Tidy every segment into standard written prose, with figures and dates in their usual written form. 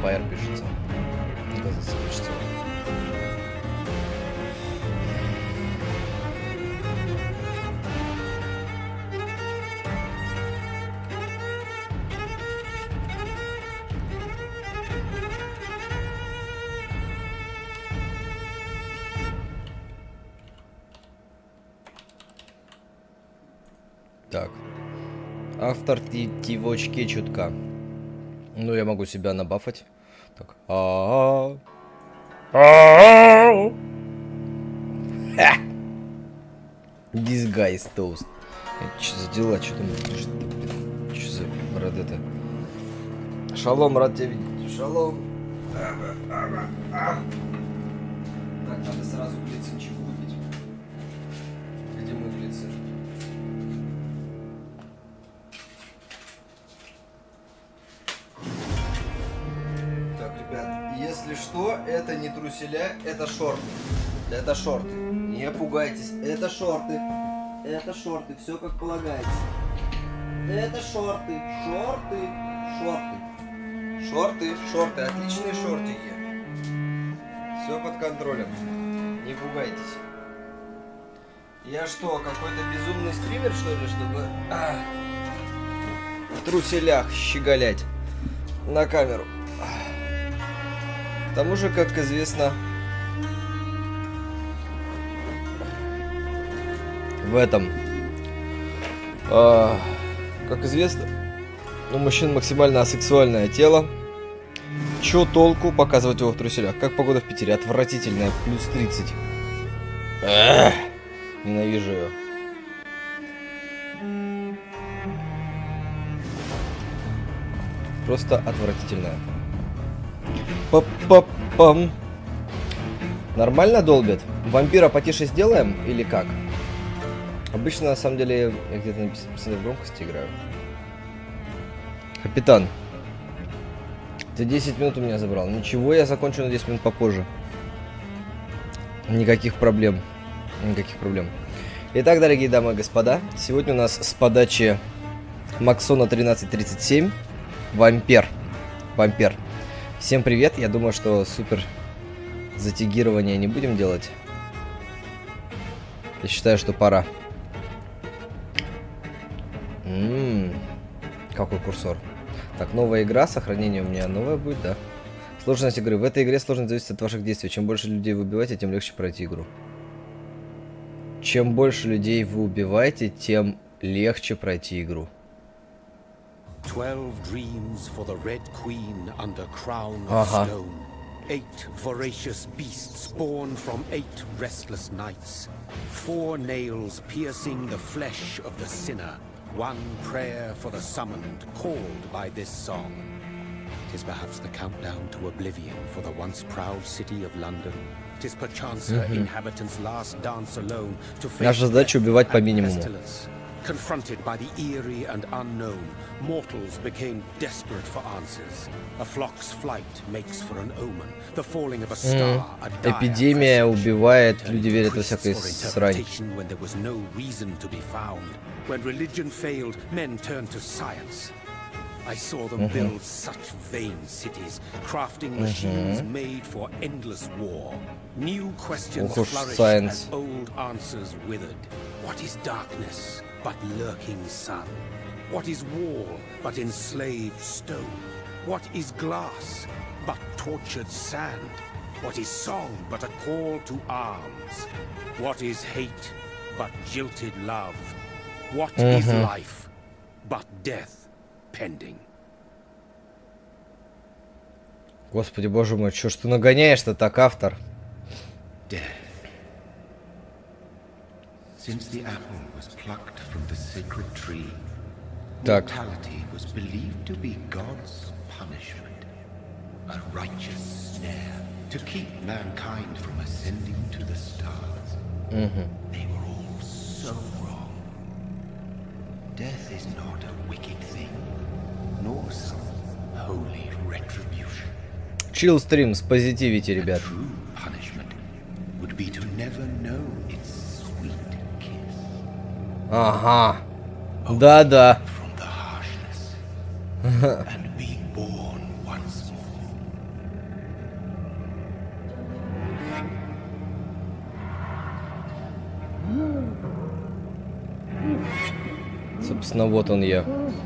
Vampire пишется. Оказывается, пишется. Так. Автор тивочки чутка. Ну, я могу себя набафать. Так. Disguise toast. Что за дела? Что там? Что за брат это? Шалом, рад тебя видеть. Шалом. Так, надо сразу глицинчик выпить. Где мой глицин? Если что, это не труселя, это шорты. Это шорты. Не пугайтесь. Это шорты. Это шорты. Все как полагается. Это шорты. Шорты. Шорты. Шорты. Шорты. Отличные шортики. Все под контролем. Не пугайтесь. Я что, какой-то безумный стример, что ли, чтобы в труселях щеголять на камеру? К тому же, как известно, в этом, как известно, у мужчин максимально асексуальное тело. Чё толку показывать его в труселях? Как погода в Питере? Отвратительная, плюс 30. Ненавижу ее. Просто отвратительная. Па-па-пам. Нормально долбят? Вампира потише сделаем или как? Обычно, на самом деле, я где-то на 50% громкости играю. Капитан, ты 10 минут у меня забрал. Ничего, я закончу на 10 минут попозже. Никаких проблем. Никаких проблем. Итак, дорогие дамы и господа, сегодня у нас с подачи Максона 1337 Вампир. Вампир. Всем привет, я думаю, что супер затягирование не будем делать. Я считаю, что пора. Какой курсор. Так, новая игра, сохранение у меня новое будет, да. Сложность игры. В этой игре сложность зависит от ваших действий. Чем больше людей вы убиваете, тем легче пройти игру. Чем больше людей вы убиваете, тем легче пройти игру. 12 dreams for the Red Queen under crown of stone. 8 voracious beasts born from 8 restless nights. 4 nails piercing the flesh of the sinner. 1 prayer for the summoned, called by this song. 'Tis perhaps the countdown to oblivion for the once proud city of London. 'Tis perchance her inhabitants' last dance alone to face Наша задача убивать по минимуму. Confronted by the eerie and unknown, mortals became desperate for answers. A flock's flight makes for an omen. The falling of a star, a dire Эпидемия убивает, люди верят во всякой срань. when there was no reason to be found. When religion failed, men turned to science. I saw them build such vain cities, crafting machines made for endless war. New questions flourished as old answers withered. What is darkness but lurking sun? What is wall but enslaved stone? What is glass but tortured sand? What is song but a call to arms? What is hate but jilted love? What is life but death pending? Господи, боже мой, чё ж ты нагоняешь-то так, автор? Death. Since the apple was plucked from the sacred tree, mortality was believed to be God's punishment, a righteous snare to keep mankind from ascending to the stars. They were all so wrong. Death is not a wicked thing, nor some holy retribution. Chill стрим, спозитивите, ребят. True punishment would be to never know its sweet kiss. Ага. Да-да. From the harshness and be born once more. Собственно, вот он я.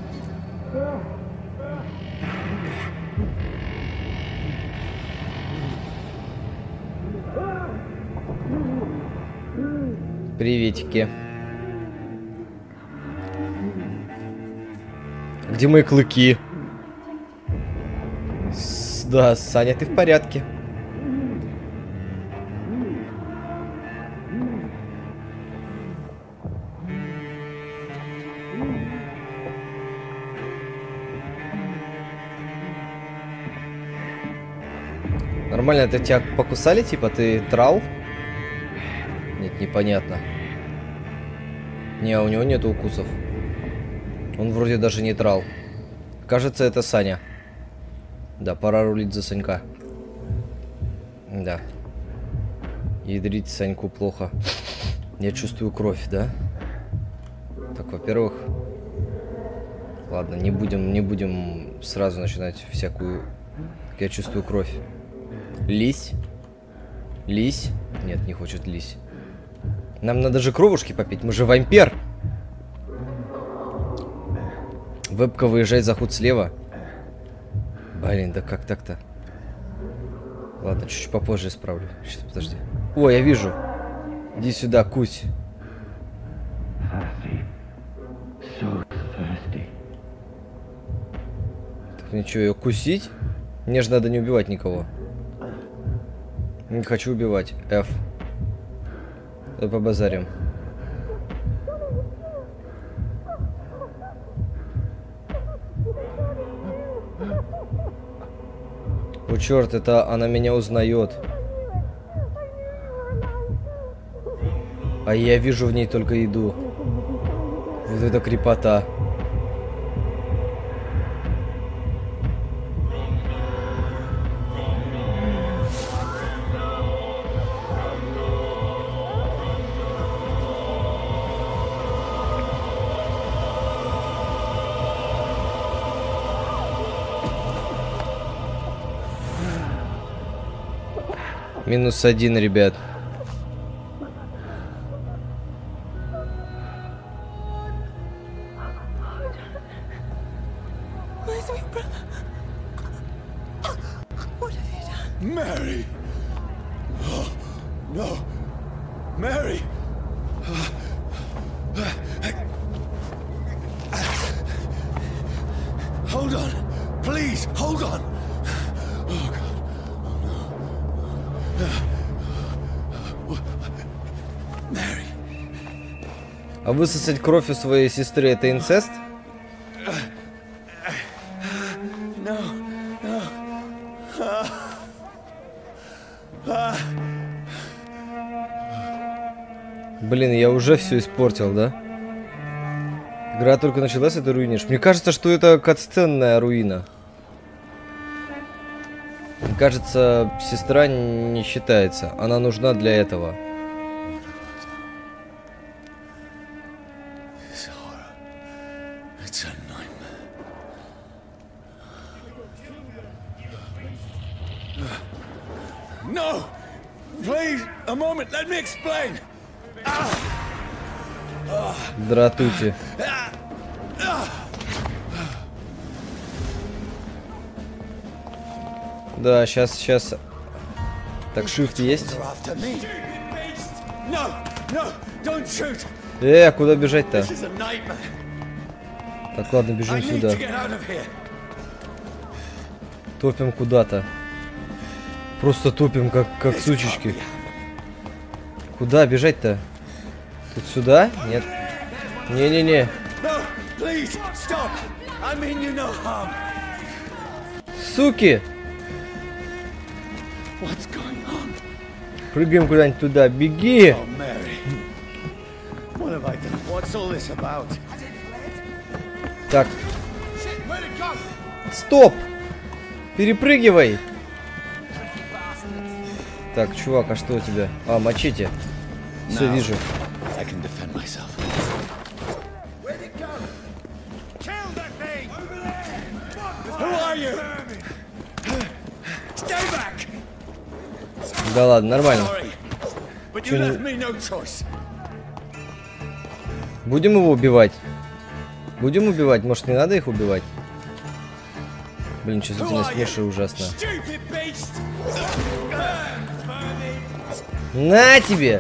Приветики. Где мои клыки? Да, Саня, ты в порядке. Нормально, это тебя покусали, типа, ты трал? Нет, непонятно. Не, у него нет укусов. Он вроде даже не трал. Кажется, это Саня. Да, пора рулить за Санька. Да. Ядрить Саньку плохо. Я чувствую кровь, да? Так, во-первых... Ладно, не будем сразу начинать всякую... Так, я чувствую кровь. Лись? Лись? Нет, не хочет лись. Нам надо же кровушки попить, мы же вампир. Вебка выезжает, заход слева. Блин, да как так-то? Ладно, чуть-чуть попозже исправлю. Сейчас, подожди. О, я вижу. Иди сюда, кусь. Так, ничего, ее кусить? Мне же надо не убивать никого. Не хочу убивать. F. Давай побазарим. О, черт, это она меня узнает. А я вижу в ней только еду. Вот это крепота. -1, ребят. Mary! Oh, no! Mary! Hold on! Please, hold on! Oh, God. Mary. А высосать кровь у своей сестры — это инцест? No, no. Блин, я уже все испортил, да? Игра только началась, а ты руинишь. Мне кажется, что это катсценная руина. Мне кажется, сестра не считается. Она нужна для этого. No! Please, a moment, let me explain. Дратути. Да, сейчас. Так, shift есть? Куда бежать-то? Так, ладно, бежим сюда. Топим куда-то. Просто топим, как сучечки. Куда бежать-то? Тут сюда? Нет. Не-не-не. Суки! Прыгаем куда-нибудь туда. Беги! Так. Стоп! Перепрыгивай! Так, чувак, а что у тебя? А, мачете. Все, вижу. Да ладно, нормально. Будем его убивать? Будем убивать? Может, не надо их убивать? Блин, чувствительность мыши ужасная. На тебе!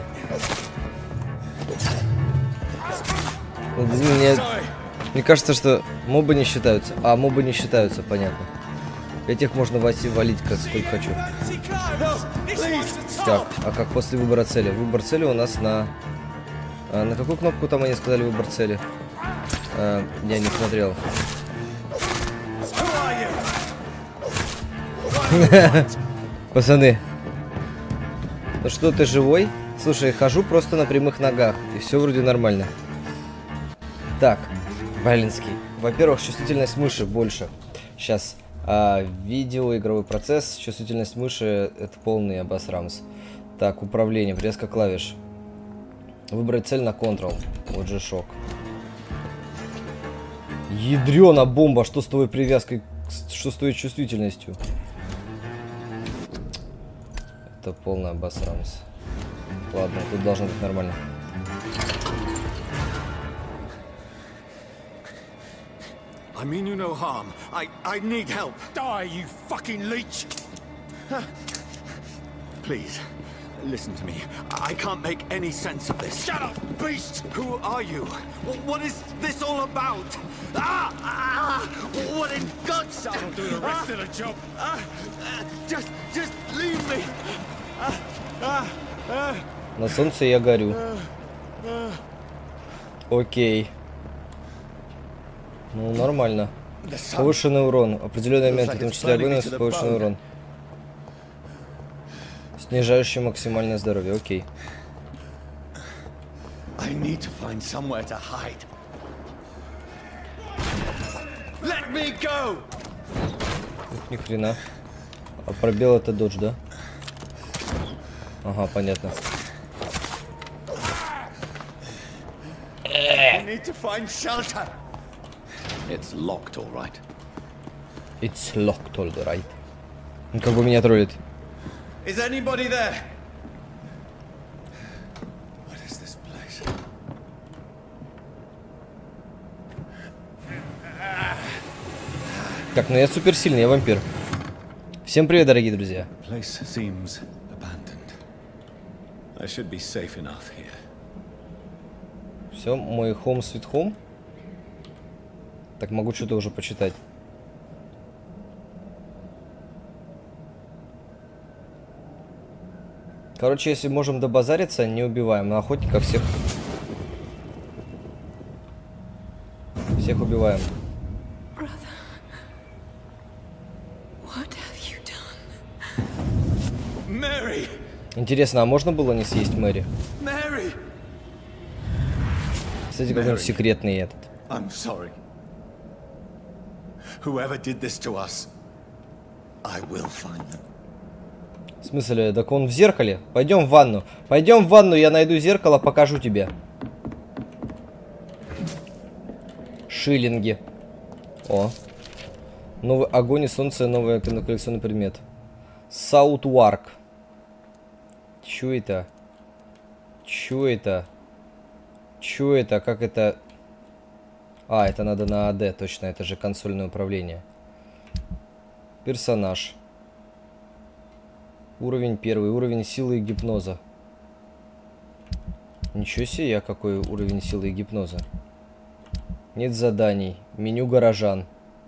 Мне кажется, что мобы не считаются. А, мобы не считаются, понятно. Этих можно валить как сколько хочу. Так, а как после выбора цели? Выбор цели у нас на... на какую кнопку там они сказали выбор цели? Я не смотрел. Пацаны. Ну что, ты живой? Слушай, хожу просто на прямых ногах. И все вроде нормально. Так, Балинский. Во-первых, чувствительность мыши больше. Сейчас. Видео, игровой процесс, чувствительность мыши, это полный обосрамс. Так, управление, привязка клавиш. Выбрать цель на Ctrl. Вот же шок. Ядрёна бомба, что с твоей привязкой, что с твоей чувствительностью? Это полный обосрамс. Ладно, тут должно быть нормально. I mean you no harm. I need help. Die, you fucking leech! Please, listen to me. I can't make any sense of this. Shut up, beast! Who are you? What is this all about? What in God's name? I'll do the rest of the job. Just leave me. На солнце я горю. Окей. Ну, нормально. Повышенный урон. Определенный момент, в том числе огонь, повышенный урон. Снижающий максимальное здоровье. Окей. Ух, ни хрена. А пробел это додж, да? Ага, понятно. It's locked, all right. It's locked, all right. Он как бы меня троллит. Is anybody there? What is this place? Так, ну я суперсильный, я вампир. Всем привет, дорогие друзья. Place seems abandoned. I should be safe enough here. Все, мой home sweet home. Так, могу что-то уже почитать. Короче, если можем добазариться, не убиваем. На охотников всех убиваем. Интересно, а можно было не съесть Мэри? Кстати, какой-нибудь секретный этот. Whoever did this to us, I will find them. В смысле? Так он в зеркале? Пойдем в ванну. Пойдем в ванну, я найду зеркало, покажу тебе. Шиллинги. О. Новый огонь и солнце, новый коллекционный предмет. Саутварк. Чё это? Чё это? Чё это? Как это? А, это надо на АД, точно, это же консольное управление. Персонаж. Уровень 1, уровень силы и гипноза. Ничего себе, какой уровень силы и гипноза. Нет заданий. Меню горожан.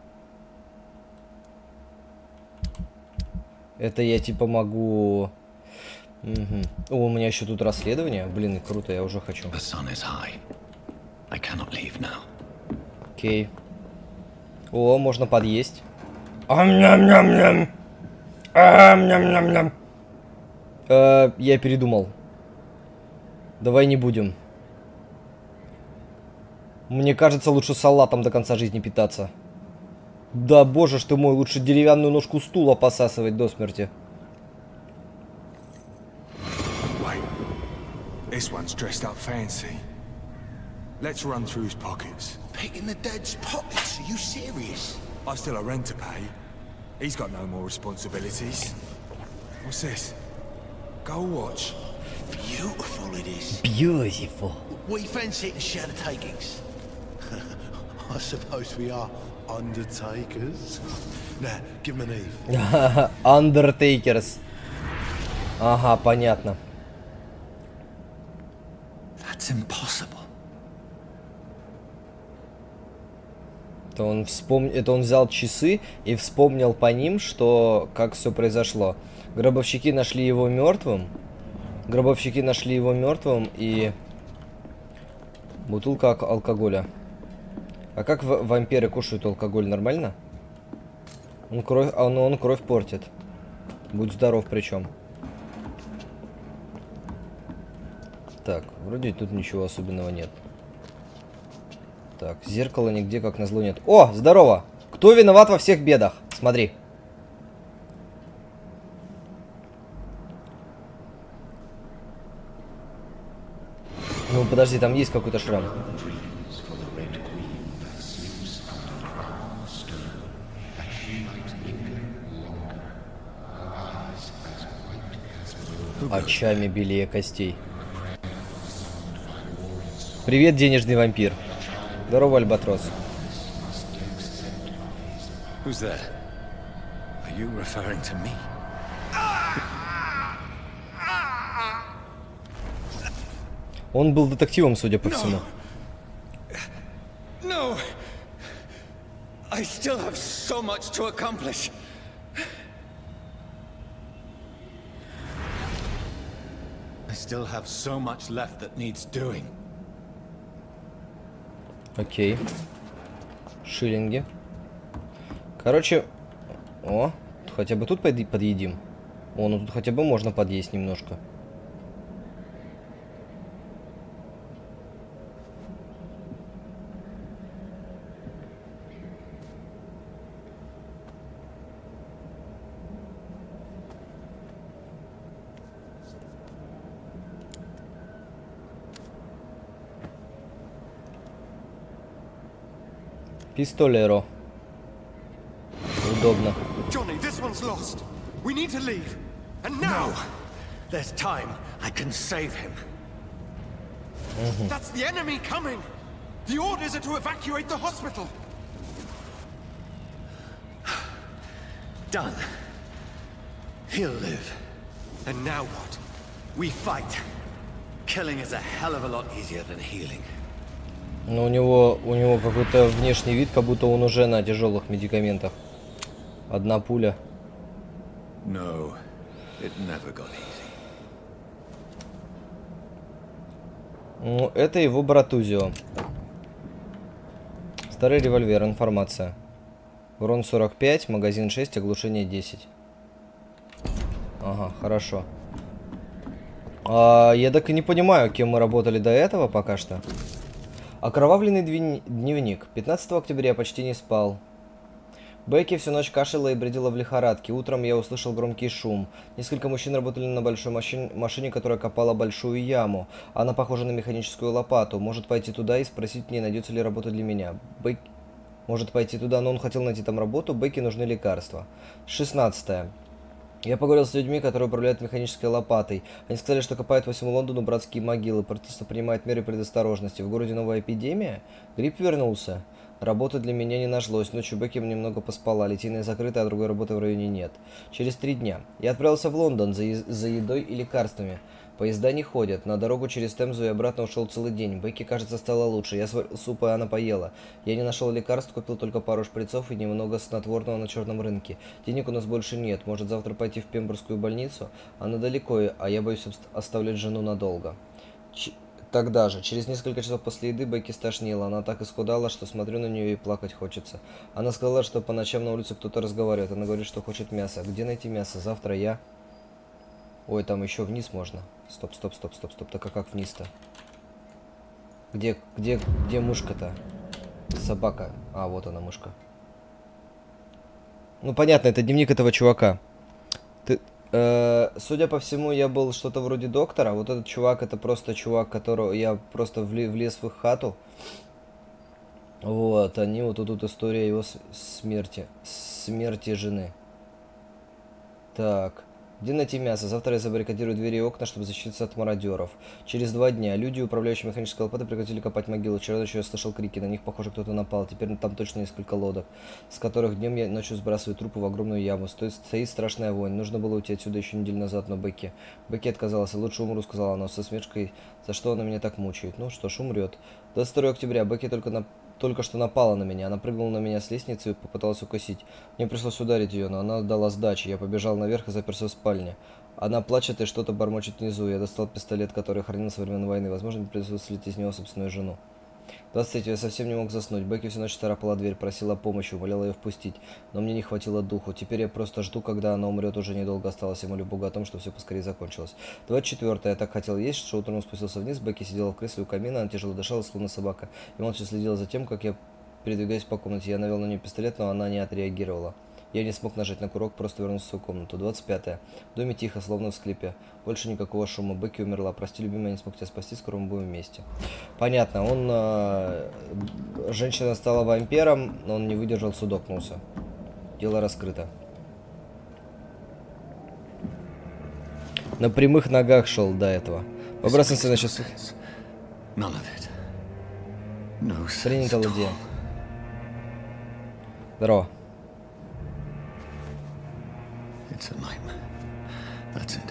Это я типа могу... Угу. О, у меня еще тут расследование. Блин, круто, я уже хочу. Окей. О, можно подъесть. Ам-ням-ням-ням. Ам-ням-ням-ням. Я передумал. Давай не будем. Мне кажется, лучше салатом до конца жизни питаться. Да боже ж ты мой, лучше деревянную ножку стула посасывать до смерти. This one's dressed up fancy. Let's run through his pockets. Picking the dead's pockets? Are you serious? I've still a rent to pay. He's got no more responsibilities. What's this? Gold watch. Beautiful it is. Beautiful. We fancy it and share the takings. I suppose we are undertakers. Now, give him an Eve. Undertakers. Ага, понятно. That's impossible. Это он взял часы и вспомнил по ним, что как все произошло. Гробовщики нашли его мертвым. И бутылка алкоголя. А как вампиры кушают алкоголь? Нормально? Он кровь портит. Будь здоров причем. Так, вроде тут ничего особенного нет. Так, зеркала нигде, как назло, нет. О, здорово! Кто виноват во всех бедах? Смотри. Ну, подожди, там есть какой-то шрам. Очами белее костей. Привет, денежный вампир. Здорово, Альбатрос. Who's there? Are you referring to me? Он был детективом, судя по всему. No. I still have so much to accomplish. I still have so much left that needs doing. Окей. Шиллинги. Короче... О, хотя бы тут подъедим. О, ну тут хотя бы можно подъесть немножко. Пистолеро. Удобно. Johnny, this one's lost. We need to leave. And now. There's time. I can save him. That's the enemy coming. The orders are to evacuate the hospital. Done. He'll live. And now what? We fight. Killing is a hell of a lot easier than healing. Но у него какой-то внешний вид, как будто он уже на тяжелых медикаментах. Одна пуля. No, it never got easy. Ну, это его братузио. Старый револьвер, информация. Урон 45, магазин 6, оглушение 10. Ага, хорошо. Я так и не понимаю, кем мы работали до этого пока что. Окровавленный дневник. 15 октября почти не спал. Бекки всю ночь кашляла и бредила в лихорадке. Утром я услышал громкий шум. Несколько мужчин работали на большой машине, которая копала большую яму. Она похожа на механическую лопату. Может пойти туда и спросить, не найдется ли работа для меня. Бекки может пойти туда, но он хотел найти там работу. Бекки нужны лекарства. 16. Я поговорил с людьми, которые управляют механической лопатой. Они сказали, что копают по всему Лондону братские могилы. Правительство принимает меры предосторожности. В городе новая эпидемия? Грипп вернулся. Работы для меня не нашлось. Ночью Бекки немного поспала. Литейная закрыта, а другой работы в районе нет. Через 3 дня. Я отправился в Лондон за едой и лекарствами. Поезда не ходят. На дорогу через Темзу и обратно ушел целый день. Бекки, кажется, стало лучше. Я сварил суп, и она поела. Я не нашел лекарств, купил только пару шприцов и немного снотворного на черном рынке. Денег у нас больше нет. Может, завтра пойти в Пембургскую больницу? Она далеко, а я боюсь оставлять жену надолго. Тогда же, через несколько часов после еды, Бекки стошнила. Она так исхудала, что смотрю на нее и плакать хочется. Она сказала, что по ночам на улице кто-то разговаривает. Она говорит, что хочет мяса. Где найти мясо? Завтра я... Ой, там еще вниз можно. Стоп. Так а как вниз-то? Где мышка-то? Собака. А, вот она, мышка. Ну, понятно, это дневник этого чувака. Судя по всему, я был что-то вроде доктора. Вот этот чувак, это просто чувак, которого я просто влез в их хату. Вот, они вот тут история его смерти. Смерти жены. Так. Где найти мясо? Завтра я забаррикадирую двери и окна, чтобы защититься от мародеров. Через 2 дня. Люди, управляющие механической лопатой, прекратили копать могилу. Вчера ночью я слышал крики. На них, похоже, кто-то напал. Теперь там точно несколько лодок, с которых днем я ночью сбрасываю трупы в огромную яму. Стоит страшная вонь. Нужно было уйти отсюда еще неделю назад, но Бекки отказалась. Лучше умру, сказала она со смешкой. За что она меня так мучает? Ну что ж, умрет. 22 октября. Бекки только что напала на меня. Она прыгнула на меня с лестницы и попыталась укусить. Мне пришлось ударить ее, но она дала сдачи. Я побежал наверх и заперся в спальне. Она плачет и что-то бормочет внизу. Я достал пистолет, который хранил со времен войны. Возможно, мне придется выстрелить из него собственную жену. 23. Я совсем не мог заснуть. Бекки всю ночь царапала дверь, просила помощи, умоляла ее впустить. Но мне не хватило духу. Теперь я просто жду, когда она умрет. Уже недолго осталось. Я молю Бога о том, что все поскорее закончилось. 24. Я так хотел есть, что утром спустился вниз. Бекки сидела в кресле у камина. Она тяжело дышала, словно собака. И молча следила за тем, как я передвигаюсь по комнате. Я навел на нее пистолет, но она не отреагировала. Я не смог нажать на курок, просто вернулся в свою комнату. 25. В доме тихо, словно в склепе. Больше никакого шума. Бекки умерла. Прости, любимая, я не смог тебя спасти. Скоро мы будем вместе. Понятно. Женщина стала вампиром, но он не выдержал, судокнулся. Дело раскрыто. На прямых ногах шел до этого. Побросился на часы. Принято, Ладья. Здорово. It's a nightmare. That's it.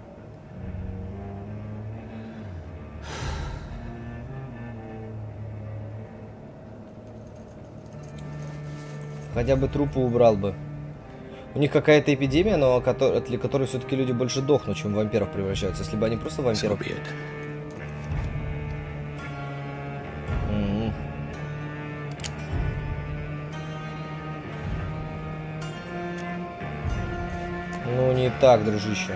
Хотя бы трупы убрал бы. У них какая-то эпидемия, но от которой все-таки люди больше дохнут, чем в вампиров превращаются. Если бы они просто вампиров... Ну, не так, дружище.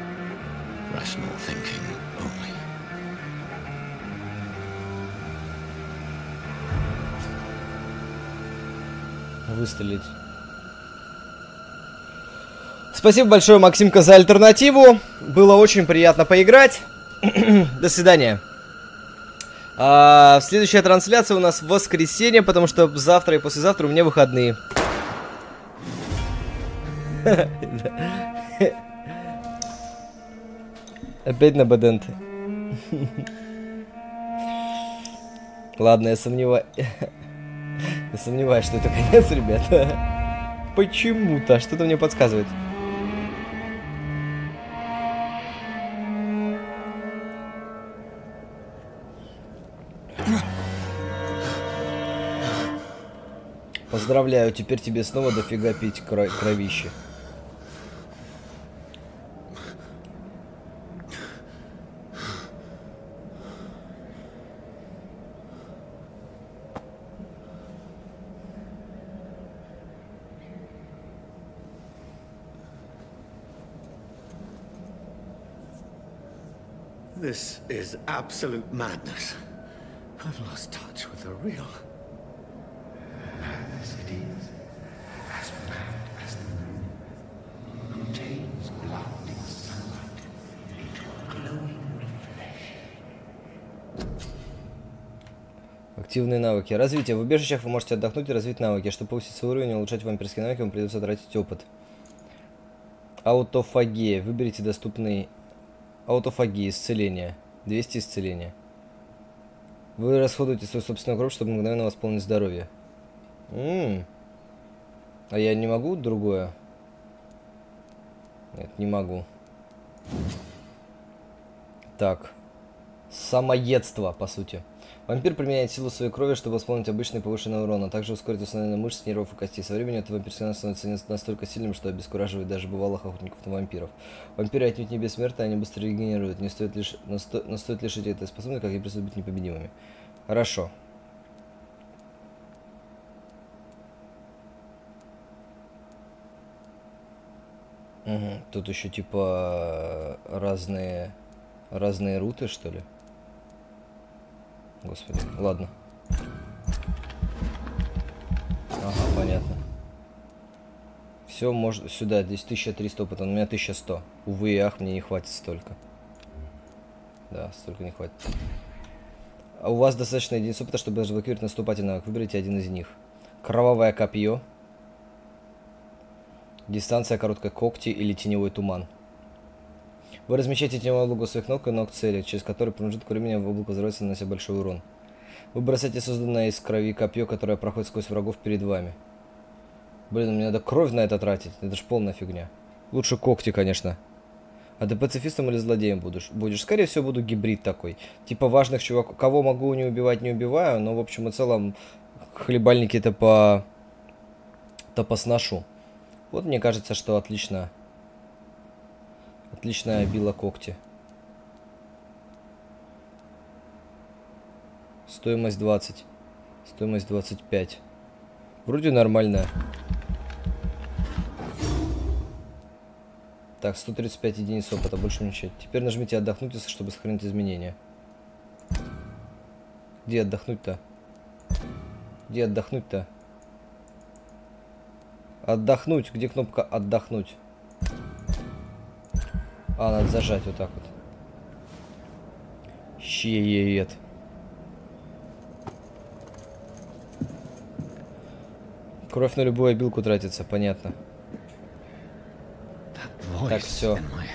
Выстрелить. Спасибо большое, Максимка, за альтернативу. Было очень приятно поиграть. До свидания. Следующая трансляция у нас в воскресенье, потому что завтра и послезавтра у меня выходные. Опять на баденты. Ладно, я сомневаюсь. Я сомневаюсь, что это конец, ребята. Почему-то. Что-то мне подсказывает. Поздравляю, теперь тебе снова дофига пить кровище. This is absolute madness. I've lost touch with the real. Madness it is, as mad as the moon, contains blinding sunlight into a glowing flesh. Активные навыки. Развитие. В убежищах вы можете отдохнуть и развить навыки. Чтобы повысить свой уровень и улучшать вампирские навыки, вам придется тратить опыт. Аутофагия. Выберите доступный... Аутофагия. Исцеление. 200 исцеления. Вы расходуете свою собственную кровь, чтобы мгновенно восполнить здоровье. А я не могу другое? Нет, не могу. Так. Самоедство, по сути. Вампир применяет силу своей крови, чтобы восполнить обычный повышенный урон, а также ускорить восстановление мышц, нервов и костей. Со временем этот вампирский становится настолько сильным, что обескураживает даже бывалых охотников на вампиров. Вампиры отнюдь не бессмертны, они быстро регенерируют. Но стоит лишить этой способности, как и придется быть непобедимыми. Хорошо. Угу. Тут еще типа разные руты, что ли? Господи, ладно. Ага, понятно. Все, можно сюда, здесь 1300 опыта, но у меня 1100. Увы и ах, мне не хватит столько. Да, столько не хватит. А у вас достаточно единиц опыта, чтобы разблокировать наступательный навык. Выберите один из них. Кровавое копье. Дистанция, короткая когти или теневой туман. Вы размещаете этим облако своих ног и ног цели, через который промежуток времени в облако взрывается, нанося большой урон. Вы бросаете созданное из крови копье, которое проходит сквозь врагов перед вами. Блин, мне надо кровь на это тратить. Это ж полная фигня. Лучше когти, конечно. А ты пацифистом или злодеем будешь? Скорее всего, буду гибрид такой. Типа важных чуваков. Кого могу не убивать, не убиваю. Но, в общем и целом, хлебальники-то посношу. Вот мне кажется, что отлично. Отличная била когти. Стоимость 20. Стоимость 25. Вроде нормальная. Так, 135 единиц опыта, больше ничего. Теперь нажмите отдохнуть, чтобы сохранить изменения. Где отдохнуть-то? Где отдохнуть-то? Отдохнуть. Где кнопка отдохнуть? А, надо зажать вот так вот. Щеет. Кровь на любую обилку тратится, понятно. Так, все.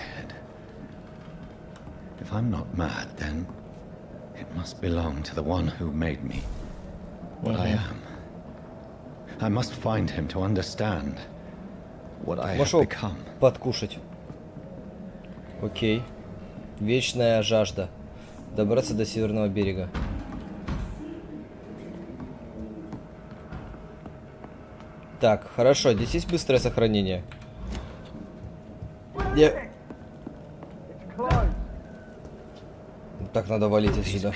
Пошел подкушать. Окей. Вечная жажда. Добраться до северного берега. Так, хорошо. Здесь есть быстрое сохранение. Так, надо валить отсюда.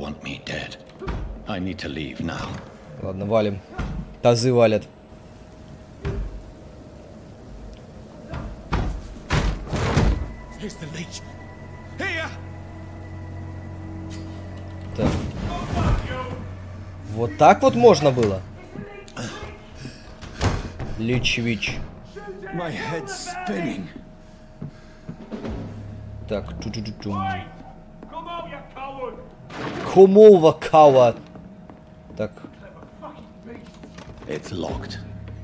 Ладно, валим. Тазы валят. Так. Вот так вот можно было? Лич-вич. Так, Хумова кава. Так. It's locked.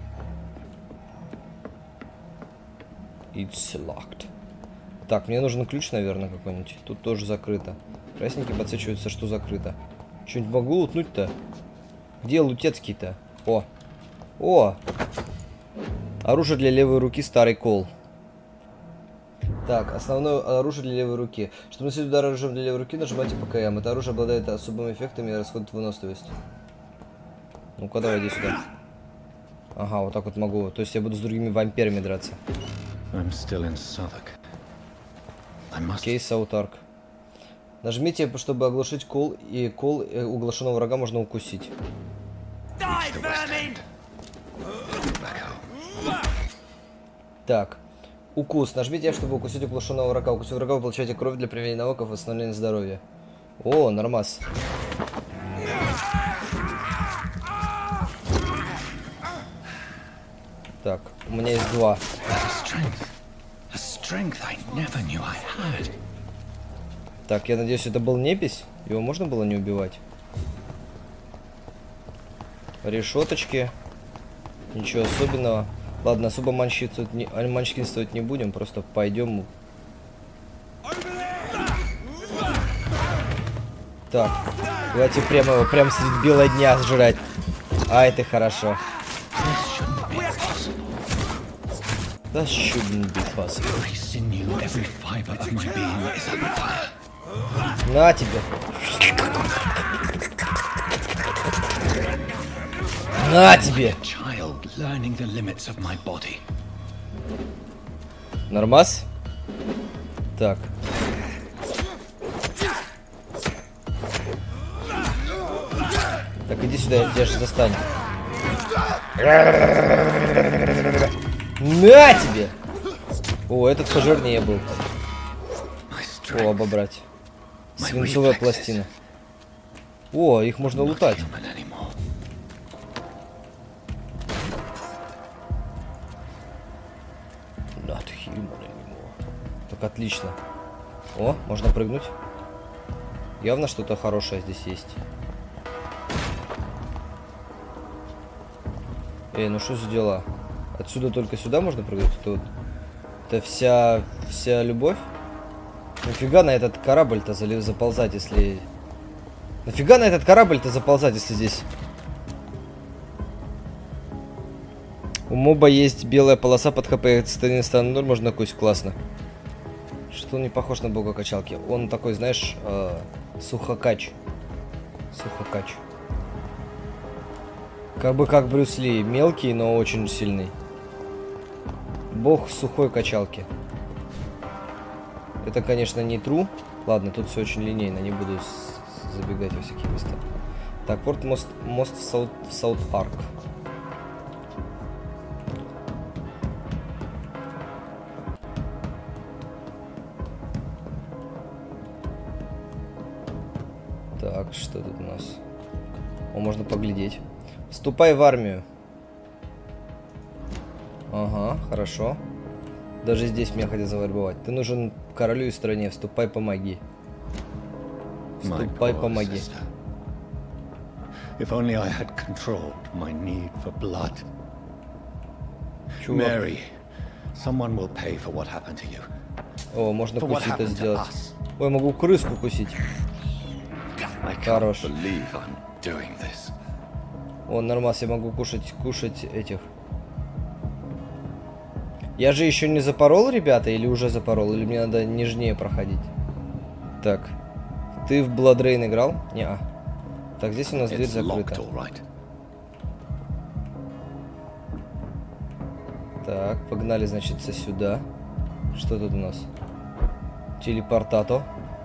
It's locked. Так, мне нужен ключ, наверное, какой-нибудь. Тут тоже закрыто. Красненький подсвечивается, что закрыто. Что-нибудь могу лутнуть-то? Где лутецкий-то? О! О! Оружие для левой руки, старый кол. Так, основное оружие для левой руки. Чтобы наносить удар оружием для левой руки, нажимайте ПКМ. Это оружие обладает особыми эффектами и расходует выносливость. Ну-ка, давай, иди сюда. Ага, вот так вот могу. То есть я буду с другими вампирами драться. Окей, Саутарк. Нажмите, чтобы оглушить кол, и кол углашенного врага можно укусить. Так. Укус. Нажмите, чтобы укусить углашенного врага. Укусив врага, вы получаете кровь для применения навыков и восстановления здоровья. О, нормас. Так, у меня есть два. Так, я надеюсь, это был непись. Его можно было не убивать? Решеточки. Ничего особенного. Ладно, особо манчкинствовать не будем, просто пойдем. Так, давайте прямо его прям среди бела дня сжирать. А, это хорошо. That shouldn't be possible. На тебе. На тебе. Нормас? Так. Так, иди сюда, я тебя же застану. На тебе! О, этот пожирнее был. О, обобрать. Свинцовая пластина. О, их можно лутать. Так, отлично. О, можно прыгнуть. Явно что-то хорошее здесь есть. Эй, ну что за дела? Отсюда только сюда можно прыгать? Это вся любовь? Нафига на этот корабль-то заползать, если... Нафига на этот корабль-то заползать, если здесь... У моба есть белая полоса под ХП, стан 0, можно кусить, классно. Что он не похож на бога качалки? Он такой, знаешь, сухокач. Сухокач. Как бы как Брюс Ли. Мелкий, но очень сильный. Бог сухой качалки. Это, конечно, не true. Ладно, тут все очень линейно, не буду забегать во всякие места. Так, мост в Саут-Парк. Так, что тут у нас? О, можно поглядеть. Вступай в армию. Ага, хорошо. Даже здесь меня хотят завербовать. Ты нужен королю и стране. Вступай, помоги. Вступай, помоги. If only I had controlled my need for blood. Чувак. Mary, someone will pay for what happened to you. О, можно кусить это сделать. Ой, могу крыску кусить. Хорош. О, нормально, я могу кушать этих. Я же еще не запорол, ребята, или уже запорол, или мне надо нежнее проходить. Так. Ты в Blood Rain играл? Неа. Так, здесь у нас дверь закрыта. Так, погнали, значит, сюда. Что тут у нас? Телепортато.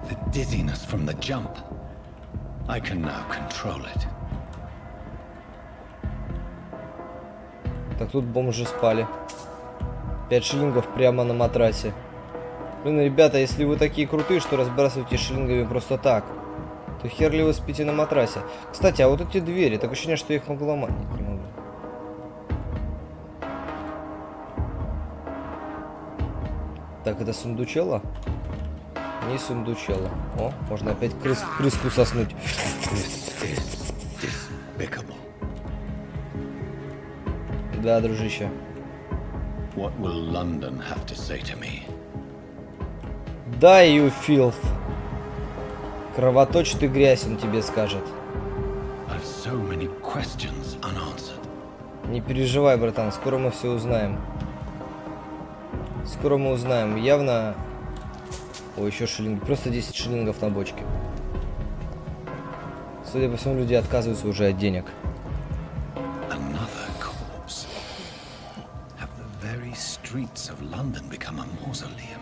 Так, тут бомжи спали. 5 шиллингов прямо на матрасе. Блин, ребята, если вы такие крутые, что разбрасываете шиллингами просто так, то хер ли вы спите на матрасе. Кстати, а вот эти двери, так ощущение, что я их могу ломать. Нет, не могу. Так, это сундучело? Не сундучело. О, можно опять крыску соснуть. Да, дружище. What will London have to say to me? Да, you filth. Кровоточит и грязь, он тебе скажет. So many questions unanswered. Не переживай, братан, скоро мы все узнаем. Скоро мы узнаем. Явно... О, еще шиллинги. Просто 10 шиллингов на бочке. Судя по всему, люди отказываются уже от денег. Streets of London become a mausoleum.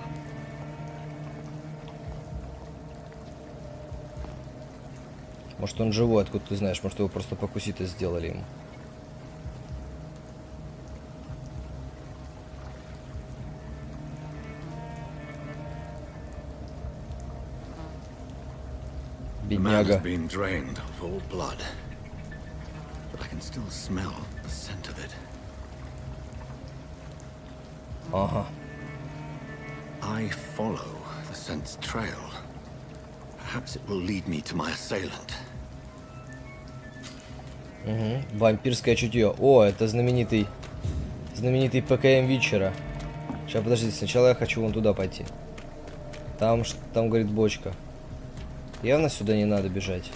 Может, он живой, откуда ты знаешь? Может, его просто покусить и сделали ему. Бедняга. Ага. I follow the scent's trail. Perhaps it will lead me to my assailant. Угу. Вампирское чутье. О, это знаменитый ПКМ Витчера. Сейчас, подождите, сначала я хочу вон туда пойти. Там говорит, бочка. Явно сюда не надо бежать.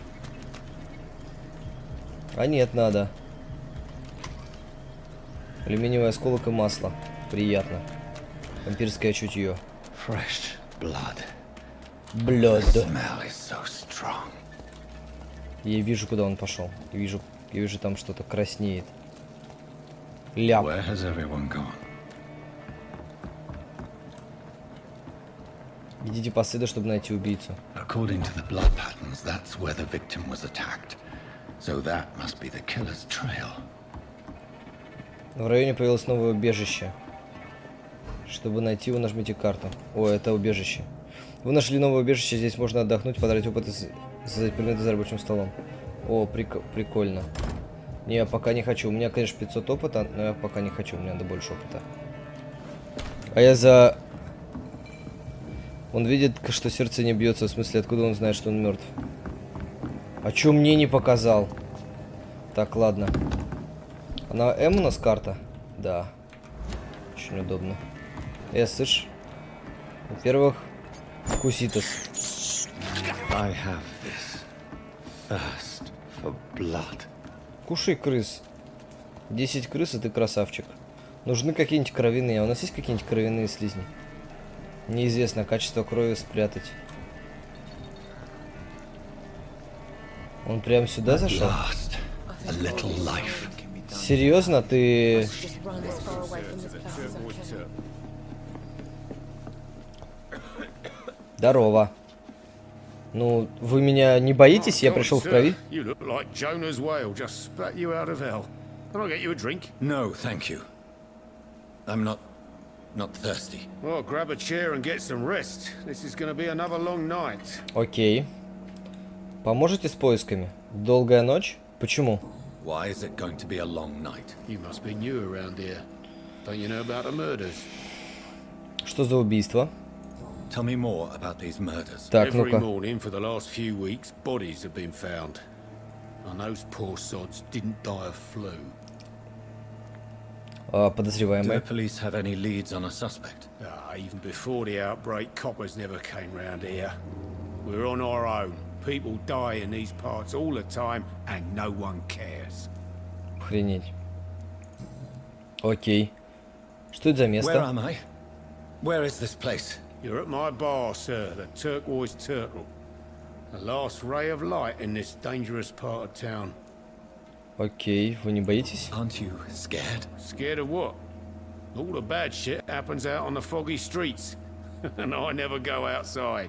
А нет, надо. Алюминиевый осколок и масло. Приятно. Вампирское чутье. Fresh blood. Blood. So strong. Я вижу, куда он пошел. Я вижу, там что-то краснеет. Ляп. Where has everyone gone? Идите по следу, чтобы найти убийцу. According to the blood patterns, that's where the victim was attacked. So that must be the killer's trail. В районе появилось новое убежище. Чтобы найти его, нажмите карту. О, это убежище. Вы нашли новое убежище, здесь можно отдохнуть, потратить опыт и создать предметы за рабочим столом. О, прикольно. Не, я пока не хочу. У меня, конечно, 500 опыта, но я пока не хочу. Мне надо больше опыта. А я за... Он видит, что сердце не бьется. В смысле, откуда он знает, что он мертв? А чё мне не показал? Так, ладно. А на М у нас карта? Да. Очень удобно. Слышь? Во-первых, Куситос. I have this thirst for blood. Кушай крыс. 10 крыс, и ты красавчик. Нужны какие-нибудь кровяные. А у нас есть какие-нибудь кровяные слизни? Неизвестно. Качество крови спрятать. Он прям сюда зашел? Серьезно, ты... Здорово. Ну, вы меня не боитесь? Я пришел в крови. No, thank you. I'm not thirsty. Well, grab a chair and get some rest. This is going to be another long night. Окей. Поможете с поисками? Долгая ночь? Почему? Why is it going to be a long night? You must be new around here. Don't you know about the murders? Что за убийство? Tell me more about these murders. Так, Every ну-ка. morning for the last few weeks, bodies have been found. And those poor sods didn't die of flu. Do Подозреваемый. the police have any leads on a suspect? Even before the outbreak, coppers never came round here. We're on our own. People die in these parts all the time, and no one cares. Охренеть. Окей. Что это за Where место? am I? Where is this place? You're at my bar, sir, the Turquoise Turtle. The last ray of light in this dangerous part of town. Окей, вы не боитесь? Aren't you scared? Scared of what? All the bad shit happens out on the foggy streets. And I never go outside.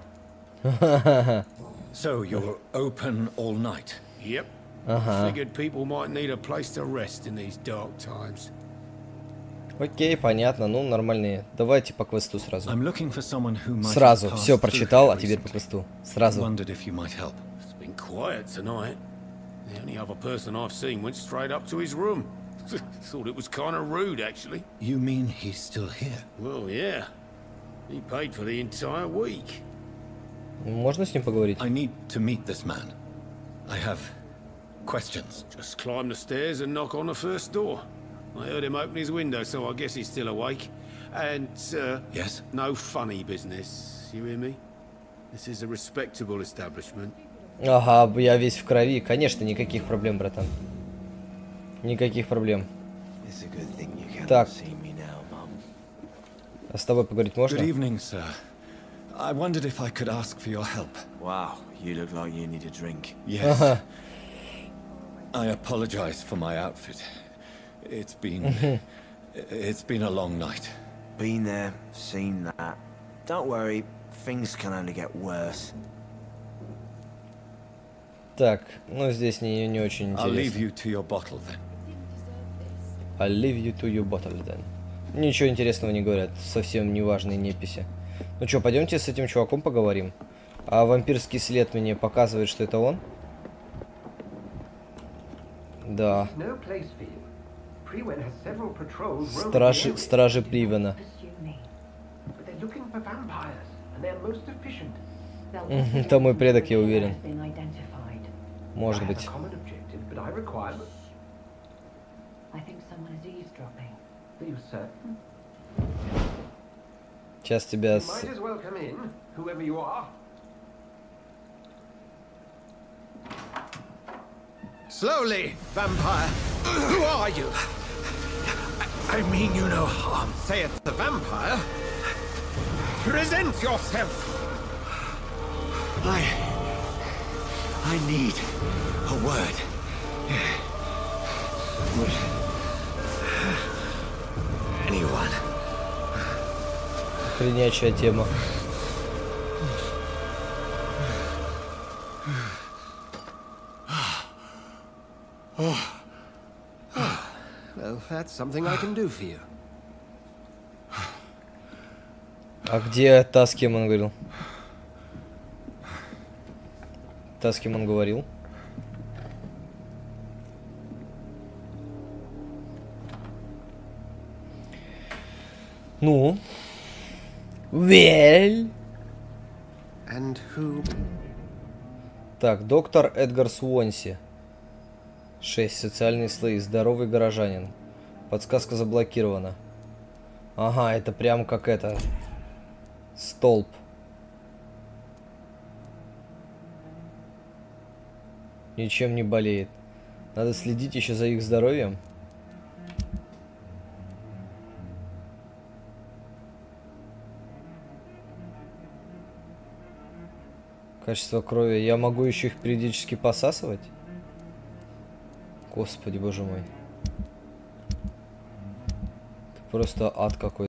So you're open all night? Yep. Figured people might need a place to rest in these dark times. Окей, понятно. Ну, нормальные. Давайте по квесту сразу. I'm looking for someone who might Сразу. have Все passed прочитал, through а теперь по recently. квесту. Сразу. Wondered if you might help. It's been quiet tonight. The only other person I've seen went straight up to his room. Thought it was kind of rude, actually. You mean he's still here? Well, yeah. He paid for the entire week. Можно с ним поговорить? I need to meet this man. I have questions. Just climb the stairs and knock on the first door. I heard him open his window, so I guess he's still awake. And, Yes? no funny business. You hear me? This is a respectable establishment. Ага, я весь в крови. Конечно, никаких проблем, братан. Никаких проблем. Так. А с тобой поговорить можно? Good evening, sir. I wondered if I could ask for your help. Wow, you look like you need a drink. Yes. I apologize for my outfit. It's been a long night. Been there, seen that. Don't worry, things can only get worse. Так, ну здесь не очень I'll leave интересно. you to your bottle then. I'll leave you to your bottle then. Ничего интересного не говорят. Совсем неважные неписи. Ну что, пойдемте с этим чуваком поговорим. А вампирский след мне показывает, что это он? Да. Стражи Привена. Это мой предок, я уверен. Может быть. Сейчас тебя... Slowly, vampire. Who are you? I mean you no harm, saith the vampire. Present yourself. I need a word. Anyone. Охренячая тема. Well, that's something I can do for you. А где та, с кем он говорил? Та, с кем он говорил? Ну? Well. And who? Так, доктор Эдгар Суонси. 6. Социальные слои. Здоровый горожанин. Подсказка заблокирована. Ага, это прям как это. Столб. ничем не болеет. Надо следить еще за их здоровьем. Качество крови. Я могу еще их периодически посасывать? Господи, боже мой. Это просто ад какой-то.